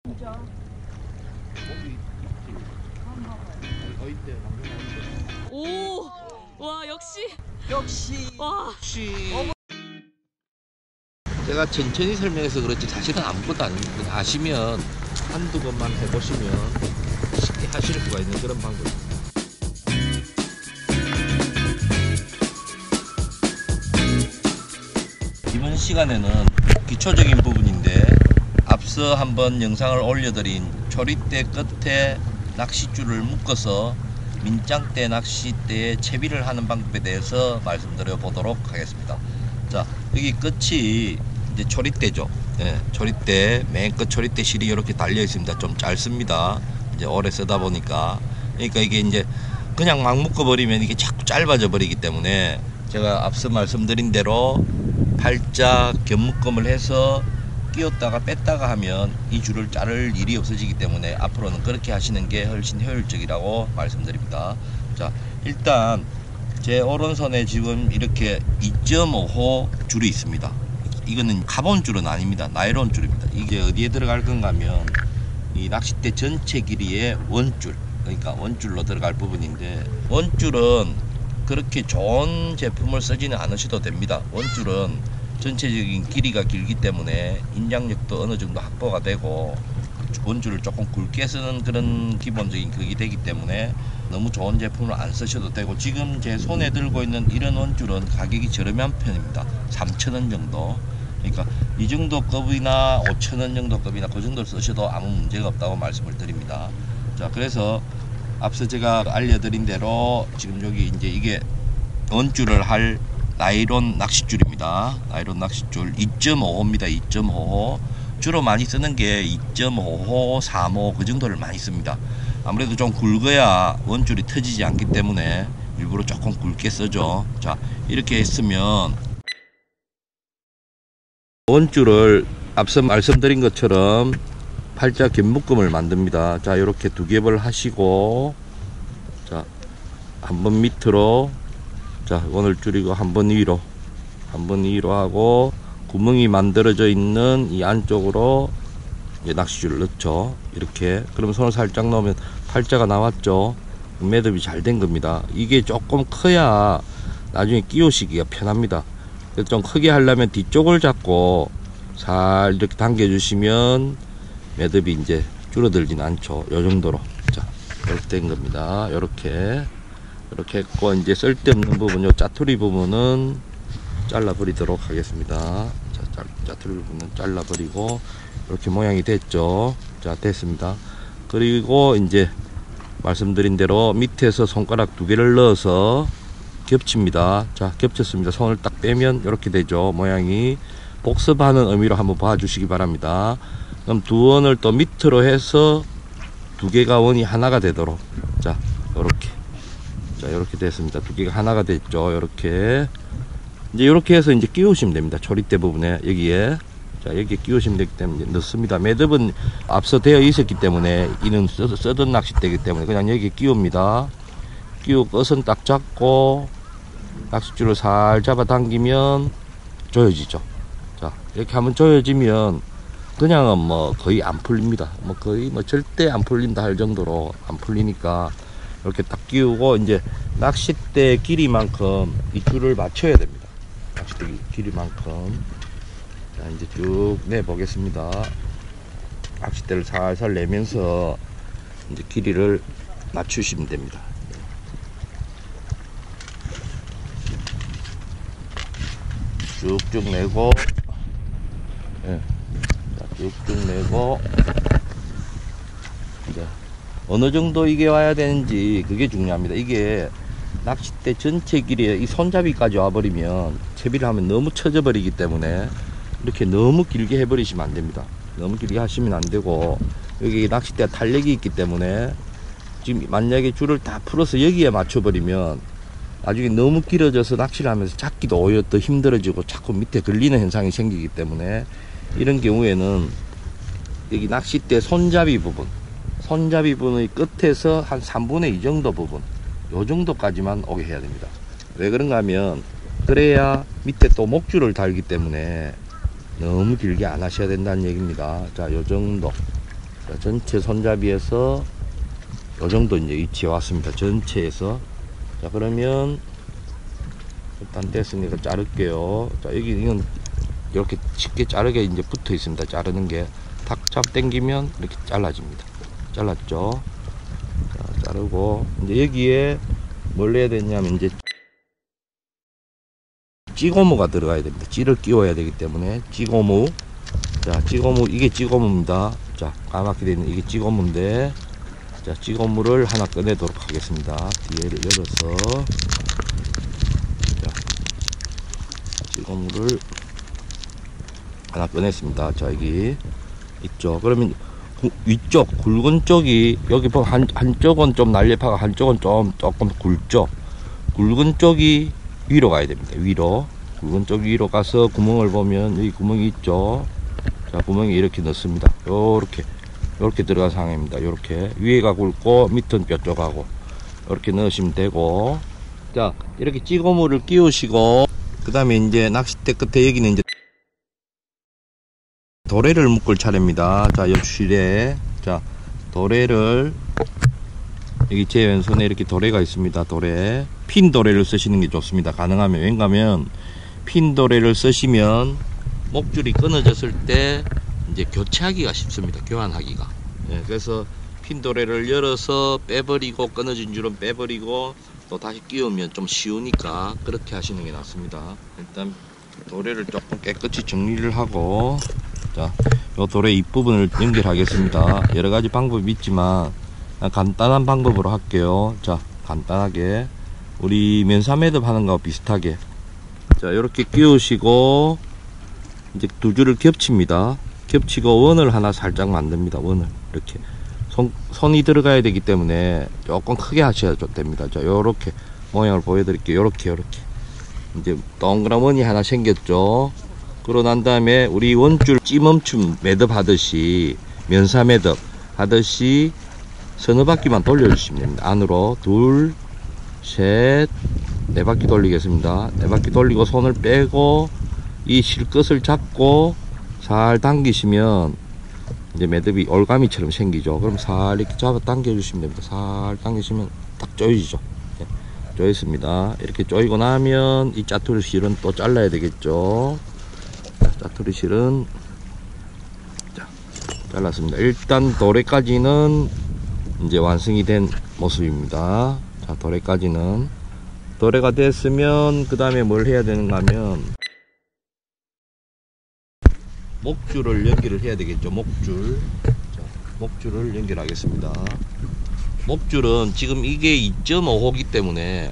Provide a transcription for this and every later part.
진짜. 고기 있지. 어이때 오, 와 역시. 와. 혹시 제가 천천히 설명해서 그렇지 사실은 아무것도 아닙니다. 그냥 아시면 한두 번만 해보시면 쉽게 하실 수가 있는 그런 방법입니다. 이번 시간에는 기초적인 부분인데 앞서 한번 영상을 올려드린 조리대 끝에 낚싯줄을 묶어서 민장대 낚싯대에 채비를 하는 방법에 대해서 말씀드려 보도록 하겠습니다. 자, 여기 끝이 이제 조리대죠. 네, 조리대 맨 끝 조리대 실이 이렇게 달려 있습니다. 좀 짧습니다. 이제 오래 쓰다 보니까. 그러니까 이게 이제 그냥 막 묶어버리면 이게 자꾸 짧아져 버리기 때문에 제가 앞서 말씀드린 대로 팔자 견묶음을 해서 끼웠다가 뺐다가 하면 이 줄을 자를 일이 없어지기 때문에 앞으로는 그렇게 하시는 게 훨씬 효율적이라고 말씀드립니다. 자, 일단 제 오른손에 지금 이렇게 2.5호 줄이 있습니다. 이거는 카본 줄은 아닙니다. 나일론 줄입니다. 이게 어디에 들어갈 건가 하면 이 낚싯대 전체 길이의 원줄, 그러니까 원줄로 들어갈 부분인데, 원줄은 그렇게 좋은 제품을 쓰지는 않으셔도 됩니다. 원줄은 전체적인 길이가 길기 때문에 인장력도 어느 정도 확보가 되고 원줄을 조금 굵게 쓰는 그런 기본적인 그게 되기 때문에 너무 좋은 제품을 안 쓰셔도 되고, 지금 제 손에 들고 있는 이런 원줄은 가격이 저렴한 편입니다. 3,000원 정도. 그러니까 이 정도 급이나 5,000원 정도 급이나 그 정도를 쓰셔도 아무 문제가 없다고 말씀을 드립니다. 자, 그래서 앞서 제가 알려드린 대로 지금 여기 이제 이게 원줄을 할 나일론 낚싯줄입니다. 나일론 낚싯줄 2.5호입니다. 2.5호. 주로 많이 쓰는 게 2.5호, 3호 그 정도를 많이 씁니다. 아무래도 좀 굵어야 원줄이 터지지 않기 때문에 일부러 조금 굵게 쓰죠. 자, 이렇게 했으면 원줄을 앞서 말씀드린 것처럼 팔자 견묶음을 만듭니다. 자, 이렇게 두 겹을 하시고, 자, 한번 밑으로, 자, 원을 줄이고 한번 위로 하고 구멍이 만들어져 있는 이 안쪽으로 이제 낚싯줄을 넣죠. 이렇게. 그러면 손을 살짝 넣으면 팔자가 나왔죠. 매듭이 잘 된 겁니다. 이게 조금 커야 나중에 끼우시기가 편합니다. 그래서 좀 크게 하려면 뒤쪽을 잡고 살 이렇게 당겨 주시면 매듭이 이제 줄어들진 않죠. 요 정도로. 자, 이렇게 된 겁니다. 이렇게 했고, 이제 쓸데없는 부분, 요 짜투리 부분은 잘라 버리도록 하겠습니다. 자, 짜투리 부분은 잘라 버리고, 이렇게 모양이 됐죠. 자, 됐습니다. 그리고 이제 말씀드린 대로 밑에서 손가락 두 개를 넣어서 겹칩니다. 자, 겹쳤습니다. 손을 딱 빼면 이렇게 되죠. 모양이. 복습하는 의미로 한번 봐주시기 바랍니다. 그럼 두 원을 또 밑으로 해서 두 개가 원이 하나가 되도록, 자, 요렇게. 자, 이렇게 됐습니다. 두 개가 하나가 됐죠. 이렇게. 이제 이렇게 해서 이제 끼우시면 됩니다. 조리대 부분에, 여기에. 자, 여기에 끼우시면 되기 때문에 넣습니다. 매듭은 앞서 되어 있었기 때문에, 이는 쓰던 낚싯대이기 때문에 그냥 여기에 끼웁니다. 끼우고 끝은 딱 잡고 낚싯줄을 살 잡아 당기면 조여지죠. 자, 이렇게 하면 조여지면 그냥은 뭐 거의 안 풀립니다. 뭐 거의 뭐 절대 안 풀린다 할 정도로 안 풀리니까 이렇게 딱 끼우고, 이제 낚싯대 길이만큼 이 줄을 맞춰야 됩니다. 낚싯대 길이만큼. 자, 이제 쭉 내 보겠습니다. 낚싯대를 살살 내면서 이제 길이를 맞추시면 됩니다. 쭉쭉 내고, 예. 자, 쭉쭉 내고, 자, 어느 정도 이게 와야 되는지 그게 중요합니다. 이게 낚싯대 전체 길이에 이 손잡이까지 와버리면, 채비를 하면 너무 처져 버리기 때문에 이렇게 너무 길게 해버리시면 안 됩니다. 너무 길게 하시면 안 되고, 여기 낚싯대가 탄력이 있기 때문에 지금 만약에 줄을 다 풀어서 여기에 맞춰버리면 나중에 너무 길어져서 낚시를 하면서 잡기도 오히려 더 힘들어지고 자꾸 밑에 걸리는 현상이 생기기 때문에, 이런 경우에는 여기 낚싯대 손잡이 부분의 끝에서 한 3분의 2 정도 부분, 요 정도까지만 오게 해야 됩니다. 왜 그런가 하면, 그래야 밑에 또 목줄을 달기 때문에 너무 길게 안 하셔야 된다는 얘기입니다. 자, 요 정도. 자, 전체 손잡이에서 요 정도 이제 위치에 왔습니다. 전체에서. 자, 그러면 일단 됐으니까 자를게요. 자, 여기 이건 이렇게 쉽게 자르게 이제 붙어 있습니다. 자르는 게 탁 잡 당기면 이렇게 잘라집니다. 잘랐죠? 자, 자르고 이제 여기에 뭘 해야 되냐면 이제 찌고무가 들어가야 됩니다. 찌를 끼워야 되기 때문에 찌고무. 자, 찌고무, 이게 찌고무입니다. 자, 까맣게 되어 있는 이게 찌고무인데, 자, 찌고무를 하나 꺼내도록 하겠습니다. 뒤에를 열어서, 자, 찌고무를 하나 꺼냈습니다. 자, 여기 있죠. 그러면 위쪽 굵은 쪽이 여기 보면 한쪽은 좀 날렵하고 한쪽은 조금 굵죠. 굵은 쪽이 위로 가야 됩니다. 위로. 굵은 쪽 위로 가서 구멍을 보면 여기 구멍이 있죠. 자, 구멍이 이렇게 넣습니다. 요렇게 들어간 상황입니다. 요렇게 위에가 굵고 밑은 뾰족하고 이렇게 넣으시면 되고, 자, 이렇게 찌고무를 끼우시고, 그 다음에 이제 낚싯대 끝에 여기는 이제 도래를 묶을 차례입니다. 자, 옆실에, 자, 도래를, 여기 제 왼손에 이렇게 도래가 있습니다. 도래. 핀 도래를 쓰시는 게 좋습니다. 가능하면. 왜냐하면 핀 도래를 쓰시면 목줄이 끊어졌을 때 이제 교체하기가 쉽습니다. 교환하기가. 예, 그래서 핀 도래를 열어서 빼버리고, 끊어진 줄은 빼버리고 또 다시 끼우면 좀 쉬우니까 그렇게 하시는 게 낫습니다. 일단 도래를 조금 깨끗이 정리를 하고, 자, 요 도래 윗부분을 연결하겠습니다. 여러 가지 방법이 있지만 간단한 방법으로 할게요. 자, 간단하게 우리 면사매듭 하는 거와 비슷하게, 자, 요렇게 끼우시고 이제 두 줄을 겹칩니다. 겹치고 원을 하나 살짝 만듭니다. 원을 이렇게 손이 들어가야 되기 때문에 조금 크게 하셔야 됩니다. 자, 요렇게 모양을 보여드릴게요. 요렇게 이제 동그란 원이 하나 생겼죠. 그러고 난 다음에 우리 원줄 찌멈춤 매듭 하듯이, 면사 매듭 하듯이 서너 바퀴만 돌려주시면 됩니다. 안으로 둘, 셋, 네 바퀴 돌리겠습니다. 네 바퀴 돌리고 손을 빼고 이 실끝을 잡고 살 당기시면 이제 매듭이 올가미처럼 생기죠. 그럼 살 이렇게 잡아 당겨 주시면 됩니다. 살 당기시면 딱 조이죠. 네, 조였습니다. 이렇게 조이고 나면 이 짜투리 실은 또 잘라야 되겠죠. 짜투리 실은, 자, 잘랐습니다. 일단 도래까지는 이제 완성이 된 모습입니다. 자, 도래가 됐으면 그 다음에 뭘 해야 되는가 하면 목줄을 연결을 해야 되겠죠. 목줄. 자, 목줄을 연결하겠습니다. 목줄은 지금 이게 2.5호기 때문에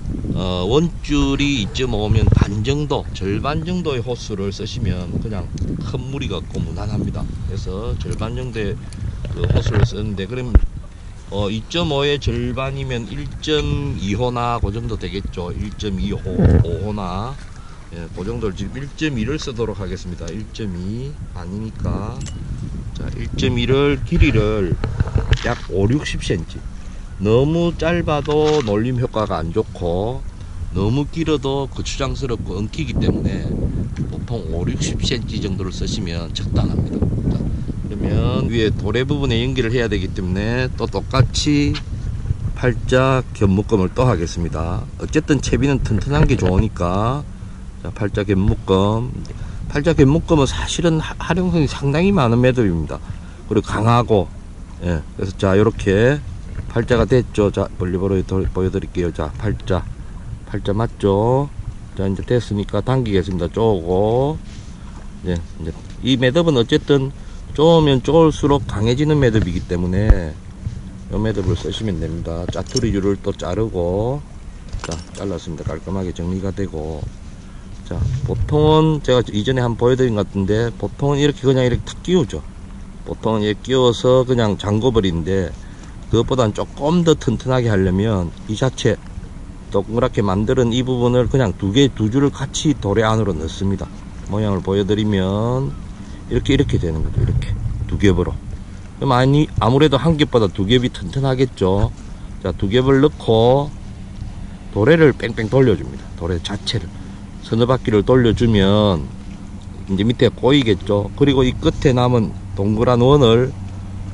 원줄이 2.5면 반 정도, 절반 정도의 호스를 쓰시면 그냥 큰 무리가 없고 무난합니다. 그래서 절반 정도의 그 호스를 쓰는데, 그럼 2.5의 절반이면 1.2호나 그 정도 되겠죠. 1.2호, 5호나, 예, 그 정도를 지금 1.2를 쓰도록 하겠습니다. 1.2 아니니까, 자, 1.2를 길이를 약 5-60cm. 너무 짧아도 놀림 효과가 안 좋고 너무 길어도 거추장스럽고 엉키기 때문에 보통 5-60cm 정도를 쓰시면 적당합니다. 자, 그러면 위에 도래 부분에 연결을 해야 되기 때문에 또 똑같이 팔자 겹묶음을 또 하겠습니다. 어쨌든 채비는 튼튼한 게 좋으니까, 자, 팔자 겹묶음. 팔자 겹묶음은 사실은 활용성이 상당히 많은 매듭입니다. 그리고 강하고, 예, 그래서 자, 요렇게 팔자가 됐죠. 자, 멀리 보여드릴게요. 자, 팔자 맞죠? 자, 이제 됐으니까 당기겠습니다. 쪼고. 예, 이제 이 매듭은 어쨌든 쪼으면 쪼을수록 강해지는 매듭이기 때문에 이 매듭을 쓰시면 됩니다. 짜투리 줄을 또 자르고, 자, 잘랐습니다. 깔끔하게 정리가 되고. 자, 보통은 제가 이전에 한번 보여드린 것 같은데, 보통은 이렇게 그냥 이렇게 탁 끼우죠. 보통은 이렇게 끼워서 그냥 잠궈버리는데, 그것보다는 조금 더 튼튼하게 하려면 이 자체 동그랗게 만드는 이 부분을 그냥 두 줄을 같이 도래 안으로 넣습니다. 모양을 보여드리면 이렇게 되는 거죠. 이렇게 두 겹으로. 그럼 아무래도 한 겹보다 두 겹이 튼튼하겠죠. 자, 두 겹을 넣고 도래를 뺑뺑 돌려줍니다. 도래 자체를 서너 바퀴를 돌려주면 이제 밑에 꼬이겠죠. 그리고 이 끝에 남은 동그란 원을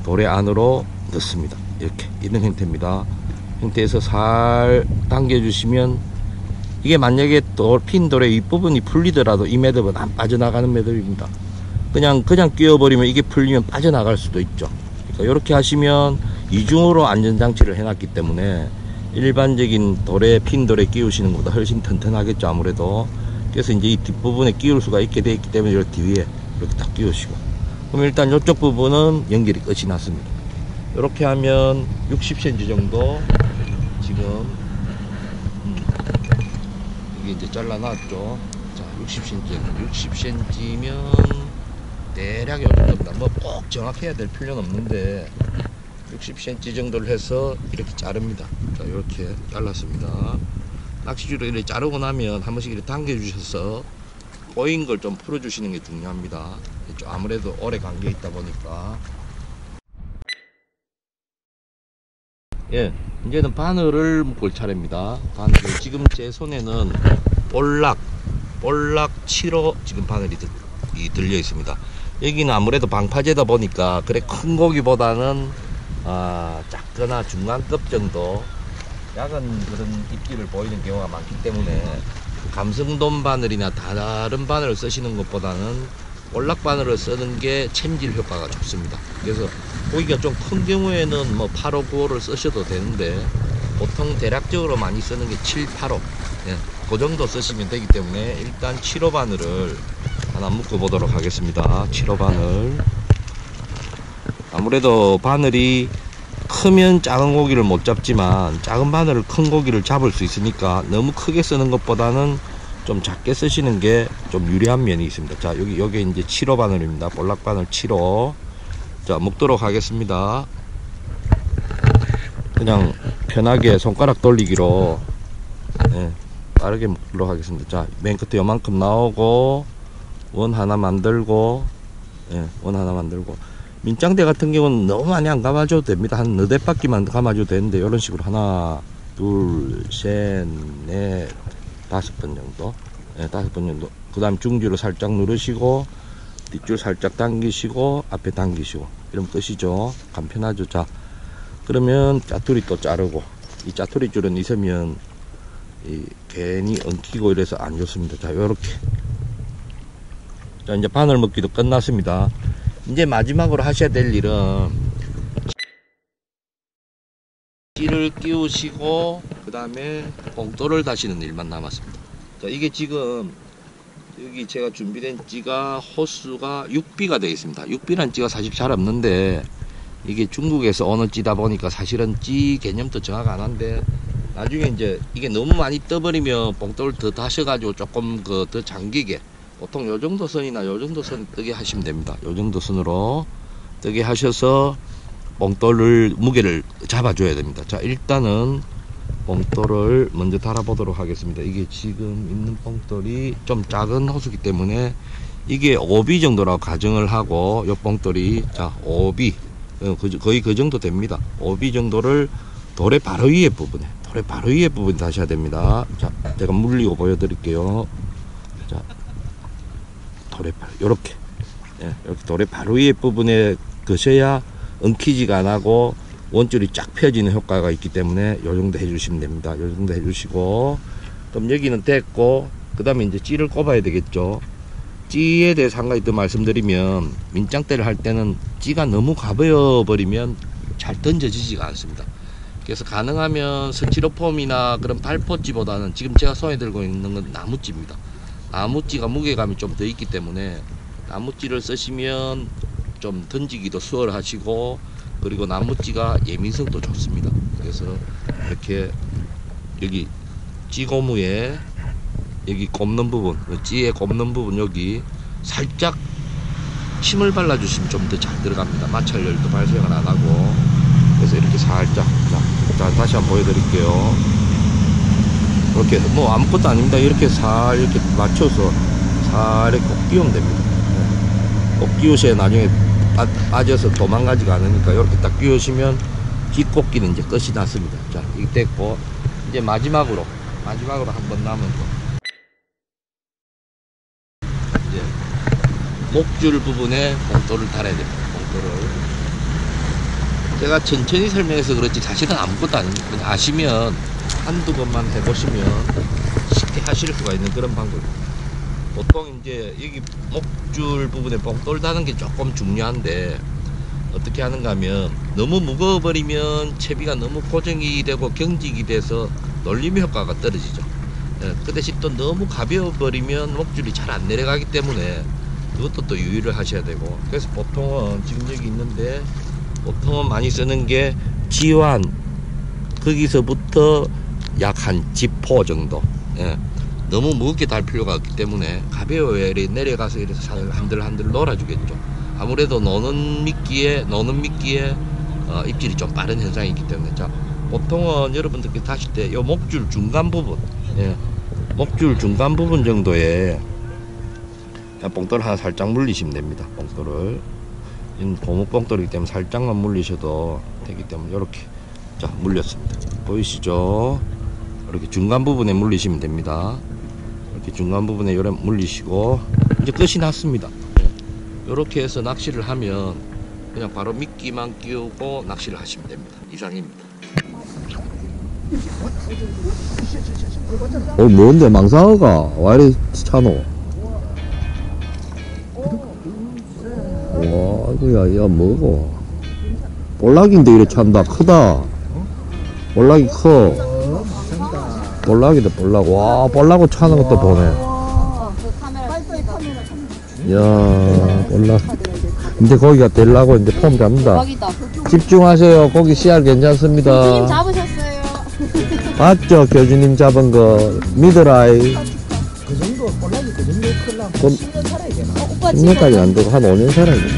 돌의 안으로 넣습니다. 이렇게 이런 형태입니다. 형태에서 살 당겨주시면, 이게 만약에 핀 돌의 윗부분이 풀리더라도 이 매듭은 안 빠져나가는 매듭입니다. 그냥 끼워버리면 이게 풀리면 빠져나갈 수도 있죠. 그러니까 이렇게 하시면 이중으로 안전장치를 해놨기 때문에 일반적인 돌에, 핀 돌에 끼우시는 것보다 훨씬 튼튼하겠죠, 아무래도. 그래서 이제 이 뒷부분에 끼울 수가 있게 되어 있기 때문에 이렇게 뒤에 이렇게 딱 끼우시고, 그럼 일단 이쪽 부분은 연결이 끝이 났습니다. 이렇게 하면 60cm 정도 지금 이게 이제 잘라놨죠. 자, 60cm면 대략 이 정도입니다. 뭐 꼭 정확해야 될 필요는 없는데 60cm 정도를 해서 이렇게 자릅니다. 자, 이렇게 잘랐습니다. 낚시줄로 이렇게 자르고 나면 한 번씩 이렇게 당겨 주셔서 꼬인 걸 좀 풀어 주시는 게 중요합니다. 아무래도 오래 감겨 있다 보니까. 예, 이제는 바늘을 묶을 차례입니다. 바늘을, 지금 제 손에는 볼락 7호 지금 바늘이 들려 있습니다. 여기는 아무래도 방파제다 보니까 그래 큰 고기보다는 작거나 중간급 정도 작은 그런 입질을 보이는 경우가 많기 때문에 감성돔 바늘이나 다른 바늘을 쓰시는 것보다는 볼락 바늘을 쓰는 게 챔질 효과가 좋습니다. 그래서 고기가 좀 큰 경우에는 뭐 8호, 9호를 쓰셔도 되는데 보통 대략적으로 많이 쓰는 게 7, 8호, 예, 그 정도 쓰시면 되기 때문에 일단 7호 바늘을 하나 묶어 보도록 하겠습니다. 7호 바늘. 아무래도 바늘이 크면 작은 고기를 못 잡지만 작은 바늘을 큰 고기를 잡을 수 있으니까 너무 크게 쓰는 것보다는 좀 작게 쓰시는 게 좀 유리한 면이 있습니다. 자, 여기 이제 7호 바늘입니다. 볼락 바늘 7호. 자, 묶도록 하겠습니다. 그냥 편하게 손가락 돌리기로, 예, 빠르게 묶도록 하겠습니다. 자, 맨 끝에 요만큼 나오고 원 하나 만들고, 예, 원 하나 만들고, 민짱대 같은 경우는 너무 많이 안 감아줘도 됩니다. 한 너댓 바퀴만 감아줘도 되는데 이런 식으로 하나, 둘, 셋, 넷, 5번 정도, 예, 5번 정도. 그 다음 중줄을 살짝 누르시고 뒷줄 살짝 당기시고 앞에 당기시고 이러면 끝이죠. 간편하죠. 자, 그러면 짜투리 또 자르고, 이 짜투리 줄은 있으면 괜히 엉키고 이래서 안 좋습니다. 자, 요렇게. 자, 이제 바늘 묶기도 끝났습니다. 이제 마지막으로 하셔야 될 일은 찌를 끼우시고 그 다음에 봉돌을 다시는 일만 남았습니다. 자, 이게 지금 여기 제가 준비된 찌가 호수가 6비가 되어 있습니다. 6비란 찌가 사실 잘 없는데 이게 중국에서 어느 찌다 보니까 사실은 찌 개념도 정확 안 한데, 나중에 이제 이게 너무 많이 떠버리면 봉돌 더 다셔가지고 조금 더 잠기게, 보통 요 정도 선이나 요 정도 선 뜨게 하시면 됩니다. 요 정도 선으로 뜨게 하셔서 봉돌을 무게를 잡아줘야 됩니다. 자, 일단은 봉돌을 먼저 달아보도록 하겠습니다. 이게 지금 있는 봉돌이 좀 작은 호수기 때문에 이게 5비 정도라고 가정을 하고, 요 봉돌이, 자, 5비, 거의 그 정도 됩니다. 5비 정도를 돌의 바로 위에 부분에 다셔야 됩니다. 자, 제가 물리고 보여드릴게요. 자, 요렇게, 예, 이렇게 돌의 바로 위에 부분에 거셔야 엉키지가 안 하고 원줄이 쫙 펴지는 효과가 있기 때문에 요 정도 해주시면 됩니다. 요 정도 해주시고, 그럼 여기는 됐고, 그 다음에 이제 찌를 꼽아야 되겠죠. 찌에 대해서 한 가지 더 말씀드리면, 민짱대를 할 때는 찌가 너무 가벼워 버리면 잘 던져지지가 않습니다. 그래서 가능하면 스티로폼이나 그런 발포찌보다는 지금 제가 손에 들고 있는 건 나무찌입니다. 나무찌가 무게감이 좀 더 있기 때문에 나무찌를 쓰시면 좀 던지기도 수월하시고, 그리고 나무찌가 예민성도 좋습니다. 그래서 이렇게 여기 찌고무에 여기 꼽는 부분, 찌에 꼽는 부분 여기 살짝 침을 발라주시면 좀 더 잘 들어갑니다. 마찰열도 발생을 안 하고. 그래서 이렇게 살짝, 자, 다시 한번 보여드릴게요. 이렇게 뭐 아무것도 아닙니다. 이렇게 이렇게 맞춰서 이렇게 꼭 끼우면 됩니다. 꼭 끼우셔야 나중에 빠져서 도망가지가 않으니까 이렇게 딱 끼우시면 뒷꽃기는 이제 끝이 났습니다. 자, 이게 됐고, 이제 마지막으로 한번 남은 거, 이제 목줄 부분에 봉돌을 달아야 됩니다. 봉돌을 제가 천천히 설명해서 그렇지 사실은 아무것도 아닙니다. 그냥 아시면 한두 번만 해보시면 쉽게 하실 수가 있는 그런 방법입니다. 보통 이제 여기 목줄 부분에 뽕돌 다는 게 조금 중요한데 어떻게 하는가 하면 너무 무거워버리면 채비가 너무 고정이 되고 경직이 돼서 놀림 효과가 떨어지죠. 그 대신 또 너무 가벼워버리면 목줄이 잘 안 내려가기 때문에 그것도 또 유의를 하셔야 되고, 그래서 보통은 지금 여기 있는데 보통은 많이 쓰는 게 지환 거기서부터 약 한 지포 정도. 예. 너무 무겁게 달 필요가 없기 때문에 가벼워야 내려가서 이래서 한들한들 놀아주겠죠. 아무래도 노는 미끼에 입질이 좀 빠른 현상이 있기 때문에, 자, 보통은 여러분들께 타실 때 요 목줄 중간 부분, 예, 목줄 중간 부분 정도에 뽕돌 하나 살짝 물리시면 됩니다. 뽕돌을 고무 뽕돌이기 때문에 살짝만 물리셔도 되기 때문에 이렇게 자 물렸습니다. 보이시죠? 이렇게 중간 부분에 물리시면 됩니다. 이렇게 중간 부분에 요래 물리시고 이제 끝이 났습니다. 이렇게 해서 낚시를 하면 그냥 바로 미끼만 끼우고 낚시를 하시면 됩니다. 이상입니다. 뭔데 망상어가 와 이리 차노? 와 이거야 야 뭐고? 볼락인데 이래 찬다. 크다. 볼락이 커. 볼락이다 볼락. 와 볼락고 차는 것도 보네. 야 볼락. 이제 고기가 되려고 이제 폼 잡는다. 집중하세요. 고기 씨알 괜찮습니다. 교수님 잡으셨어요. 맞죠? 교주님 잡은 거 믿으라이. 그 정도 볼락이 그 정도 크려면 그럼 10년 살아야 되나? 오빠 10년까지 안 되고 한 5년 살아야 돼.